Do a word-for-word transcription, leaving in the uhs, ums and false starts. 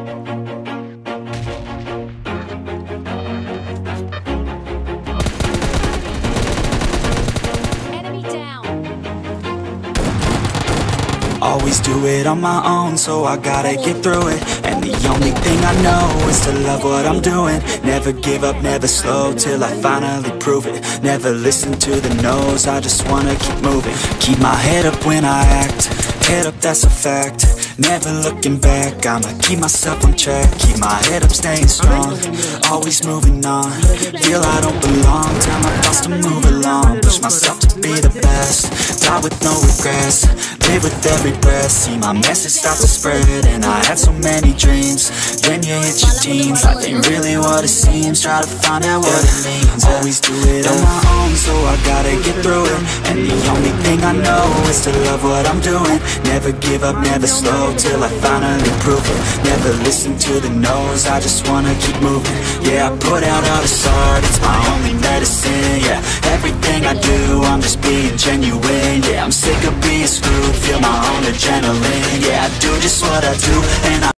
Enemy down. Always do it on my own, so I gotta get through it. And the only thing I know is to love what I'm doing. Never give up, never slow, till I finally prove it. Never listen to the no's, I just wanna keep moving. Keep my head up when I act, head up, that's a fact. Never looking back, I'ma keep myself on track. Keep my head up, staying strong, always moving on. Feel I don't belong, tell my thoughts to move along. Push myself to be the best, die with no regrets. Live with every breath, see my message start to spread. And I had so many dreams, then you hit your teens. Life ain't really what it seems, try to find out what it means. Always do it on my own, so I gotta get through it. And the only thing I know is to love what I'm doing. Never give up, never slow, till I finally prove it. Never listen to the no's, I just wanna keep moving. Yeah, I put out all this art, it's my only medicine. Yeah, everything I do, I'm just being genuine. Yeah, I'm sick of being screwed, feel my own adrenaline. Yeah, I do just what I do, and I